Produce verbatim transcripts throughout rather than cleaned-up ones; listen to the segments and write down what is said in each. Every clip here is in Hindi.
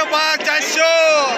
जिंदाबाद चारशो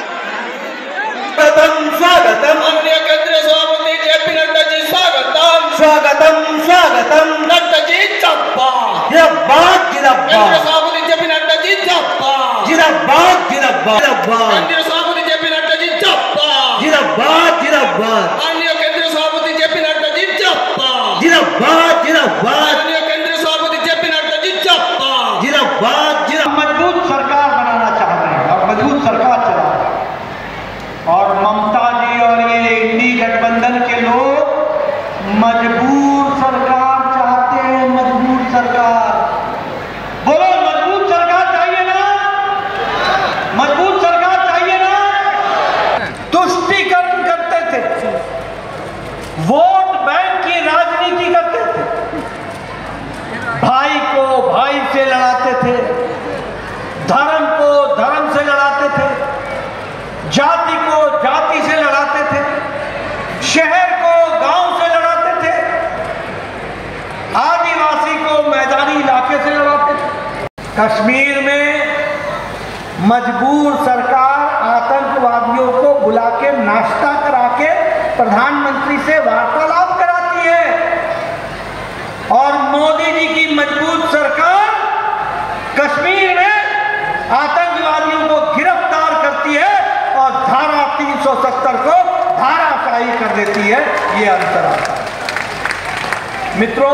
स्वागतम स्वागतम माननीय केंद्रीय सभापति जेपी नड्डा जी स्वागतम स्वागतम स्वागतम नड्डा जी चप्पा जिंदाबाद केंद्रीय जिंदाबाद सभापति जेपी नड्डा जी चप्पा जिंदाबाद जिंदाबाद जिंदाबाद केंद्रीय सभापति जेपी नड्डा जी चप्पा जिंदाबाद जिंदाबाद माननीय केंद्रीय सभापति जेपी नड्डा जी चप्पा जिंदाबाद जिंदाबाद माननीय केंद्रीय सभापति जेपी नड्डा जी चप्पा जिंदाबाद जिंदाबाद मजबूत सरकार बनाना चाह रहे हैं और मजबूत सरकार चला रहे हैं। और ममता जी और ये इंडी गठबंधन के लोग मजबूर सरकार चाहते हैं। मजबूत सरकार, बोलो मजबूत सरकार चाहिए ना? मजबूत सरकार चाहिए ना? तुष्टीकरण करते थे, वोट बैंक की राजनीति करते थे, भाई को भाई से लड़ाते थे, धर्म को धर्म से लड़ाते थे, जाति को जाति से लड़ाते थे, शहर को गांव से लड़ाते थे, आदिवासी को मैदानी इलाके से लड़ाते थे। कश्मीर में मजबूर सरकार आतंकवादियों को बुला के नाश्ता करा के प्रधानमंत्री से वार्तालाप कराती है। और मोदी जी की मजबूत सरकार कश्मीर में आतंकवादियों को गिरफ्तार करती है और धारा तीन सौ सत्तर को धाराशाही कर देती है। ये अंतर आता है। मित्रों,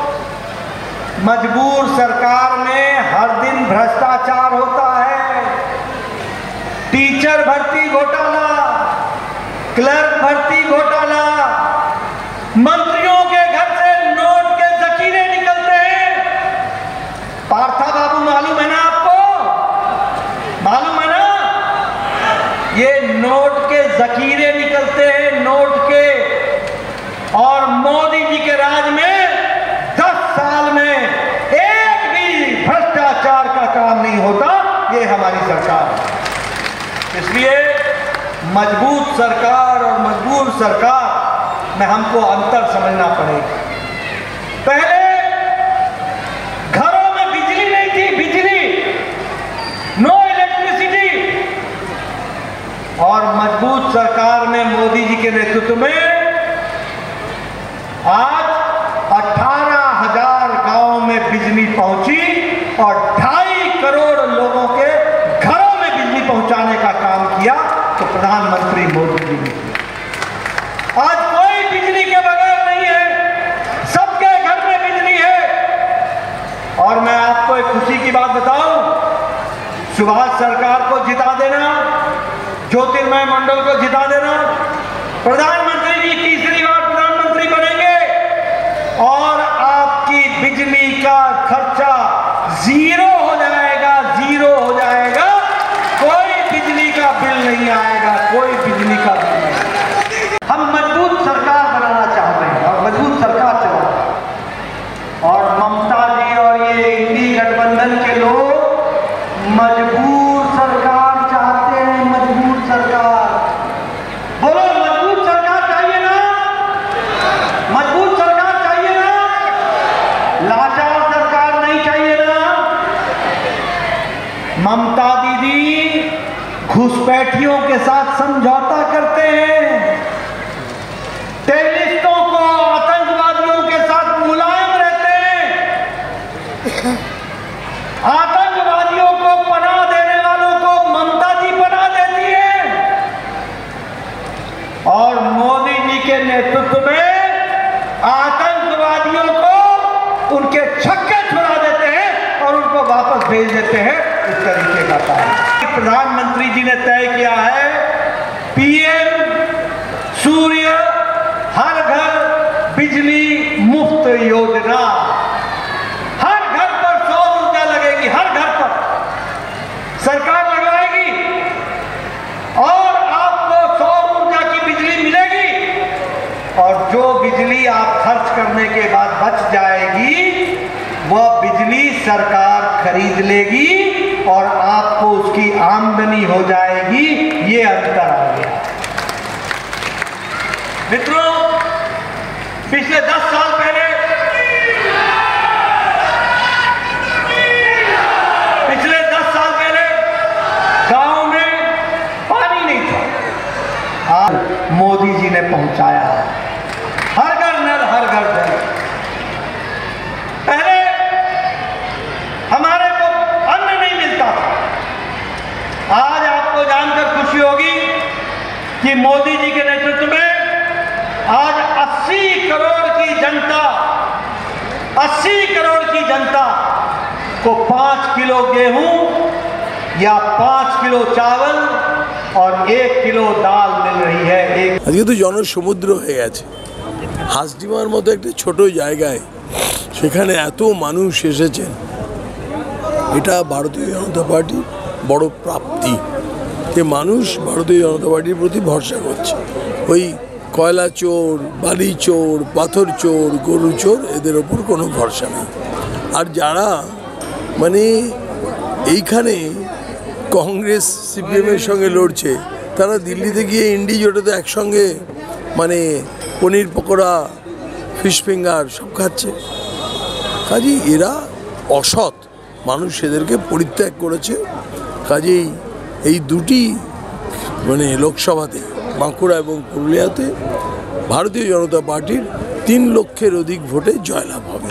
मजबूर सरकार में हर दिन भ्रष्टाचार होता है। टीचर भर्ती घोटाला, क्लर्क भर्ती घोटाला, मंत्रियों के घर से नोट के जखीरे निकलते हैं। पार्था बाबू मालूम है ना आपको? मालूम है ना? ये नोट के जखीरे निकलते हैं, नोट के। और मोदी जी के राज में दस साल में एक भी भ्रष्टाचार का काम नहीं होता। ये हमारी सरकार है। इसलिए मजबूत सरकार और मजबूर सरकार में हमको अंतर समझना पड़ेगा। पहले घरों में बिजली नहीं थी, बिजली, नो इलेक्ट्रिसिटी। और मजबूत सरकार में मोदी जी के नेतृत्व में आज अठारह हजार गांवों में बिजली पहुंची और ढाई करोड़ लोगों के घरों में बिजली पहुंचाने का काम किया तो प्रधानमंत्री मोदी जी ने किया। आज कोई बिजली के बगैर नहीं है, सबके घर में बिजली है। और मैं आपको एक खुशी की बात बताऊं, सुभाष सरकार को जिता देना, ज्योतिर्मय मंडल को जिता देना, प्रधानमंत्री जी तीसरी बार प्रधानमंत्री बनेंगे और आपकी बिजली का खर्चा जीरो हो जाएगा, जीरो हो जाएगा। कोई बिजली का बिल नहीं आएगा, कोई बिजली का बिल नहीं आएगा। हम मजबूत सरकार बनाना चाह रहे हैं और मजबूत सरकार चला रहे हैं। और ममता जी और ये इंडी गठबंधन के लोग मजबूर सरकार चाहते हैं। मजबूत सरकार, बोलो मजबूत सरकार चाहिए ना? मजबूत सरकार चाहिए ना? लाचार सरकार नहीं चाहिए ना? ममता दीदी घुसपैठियों के साथ समझौता करते हैं, टेररिस्टों को, आतंकवादियों के साथ मुलायम रहते हैं। आतंकवादियों को पनाह देने वालों को ममता जी पनाह देती है। और मोदी जी के नेतृत्व में आतंकवादियों को उनके छक्के छुड़ा देते हैं और उनको वापस भेज देते हैं। इस तरीके का काम प्रधानमंत्री जी ने तय किया है। पीएम सूर्य हर घर बिजली मुफ्त योजना। हर घर पर सौर ऊर्जा लगेगी, हर घर पर सरकार लगवाएगी और आपको सौर ऊर्जा की बिजली मिलेगी। और जो बिजली आप खर्च करने के बाद बच जाएगी वह बिजली सरकार खरीद लेगी और आपको उसकी आमदनी हो जाएगी। ये अंतर आ गया। मित्रों, पिछले दस साल पहले पिछले दस साल पहले गांव पहुंचाया है। हर घर नल हर घर जल। पहले हमारे को अन्न नहीं मिलता था। आज आपको जानकर खुशी होगी कि मोदी जी के नेतृत्व में आज अस्सी करोड़ की जनता अस्सी करोड़ की जनता को पाँच किलो गेहूं या पाँच किलो चावल और एक किलो दाल मिल रही है। एक আজকে তো জনসমুদ্র হয়ে গেছে। হাসডিমার মতো একটা ছোট জায়গায় সেখানে এত মানুষ এসেছেন, এটা ভারতীয় জনতা পার্টির বড় প্রাপ্তি। যে মানুষ ভারতীয় জনতা পার্টির প্রতি ভরসা করছে। ওই কয়লা চোর, বালি চোর, পাথর চোর, গরু চোর এদের ওপর কোনো ভরসা নেই। আর যারা মানে এইখানে কংগ্রেস সিপিএমের সঙ্গে লড়ছে, তারা দিল্লিতে গিয়ে ইন্ডি জোটেতে একসঙ্গে মানে পনির পকোড়া, ফিশ ফিঙ্গার সব খাচ্ছে। কাজেই এরা অসৎ, মানুষ এদেরকে পরিত্যাগ করেছে। কাজেই এই দুটি মানে লোকসভাতে বাঁকুড়া এবং পুরুলিয়াতে ভারতীয় জনতা পার্টির তিন লক্ষের অধিক ভোটে জয়লাভ হবে।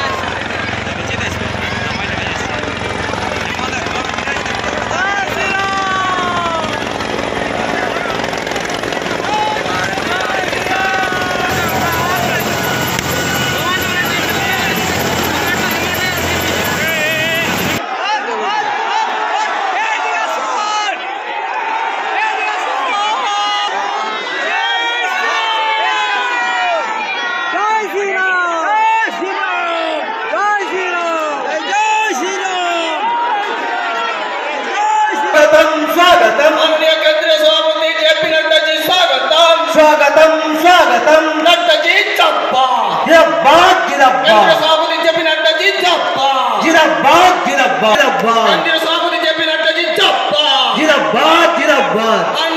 स्वागतम माननीय केंद्रीय सभापति जेपी नड्डा जी स्वागतम स्वागतम स्वागतम नड्डा जी जिंदाबाद जिंदाबाद केंद्रीय जिंदाबाद सभापति जेपी नड्डा जी जिंदाबाद जिंदाबाद जिंदाबाद केंद्रीय सभापति जेपी नड्डा जी जिंदाबाद जिंदाबाद जिंदाबाद